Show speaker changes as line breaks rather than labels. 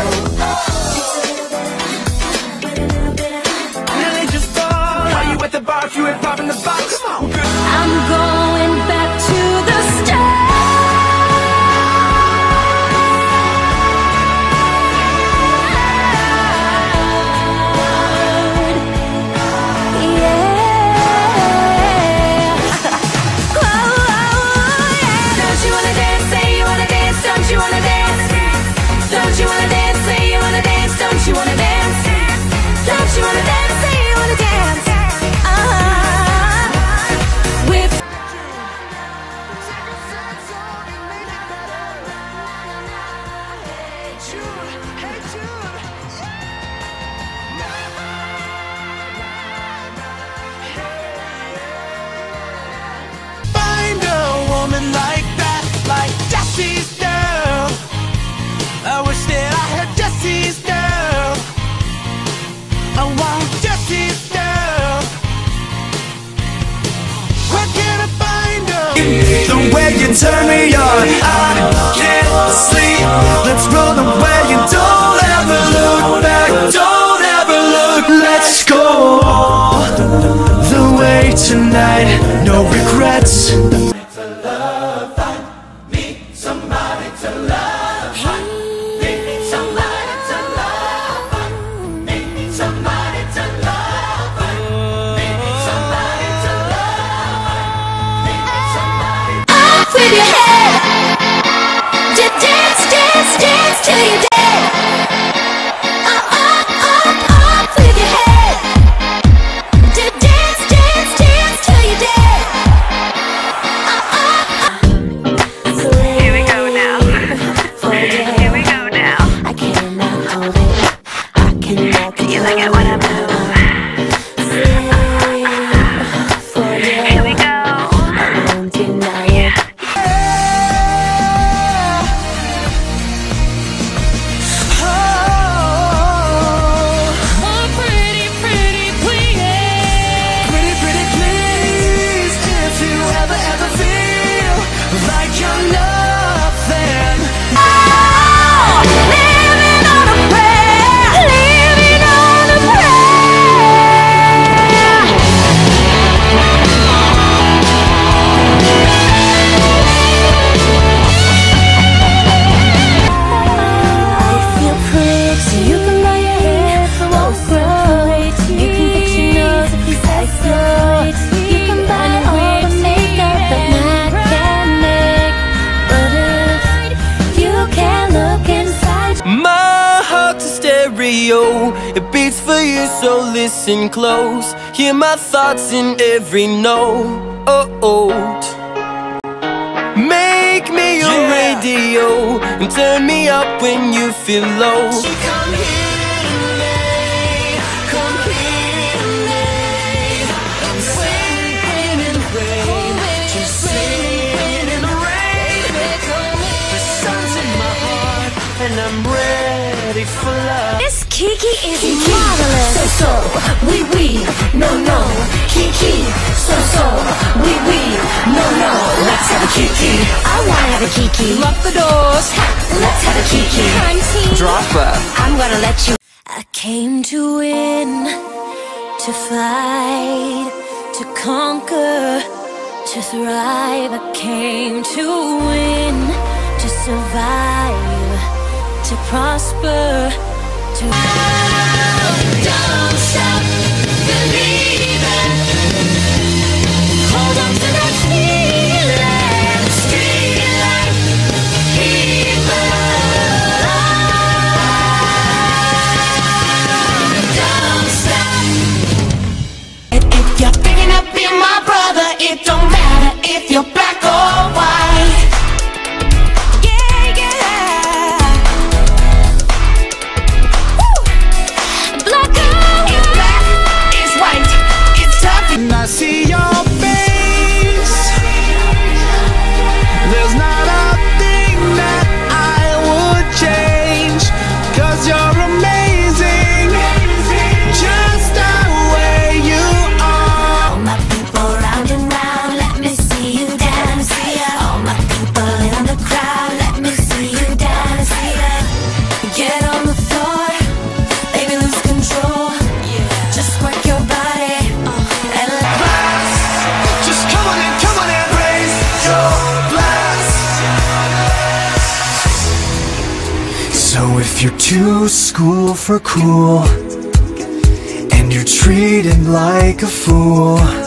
Nearly just fall. Are you at the bar if you ain't popping the box? Come on, girl.
I'm going back to the start.
The way you turn me on, I can't sleep. Let's roll away and don't ever look back. Don't ever look. Let's go the way tonight. No regrets.
It beats for you, so listen close. Hear my thoughts in every note. Make me your radio and turn me up when you feel low.
Come here to lay, come here to lay. I'm singing in rain, just singing in the rain. The sun's in my heart and I'm ready for love.
This Kiki is marvelous.
So, oui, no, Kiki. So, oui, no, let's have a Kiki.
I wanna have a Kiki.
Lock the doors. Let's have a Kiki.
Drop her.
I'm gonna let you. I came to win, to fight, to conquer, to thrive. I came to win, to survive, to prosper, to.
Don't stop believing. Hold on to that feeling. Scream like people. Don't stop. And if you're picking up being my brother, it don't matter if you're black or white.
Black or
Now if you're too school for cool and you're treated like a fool,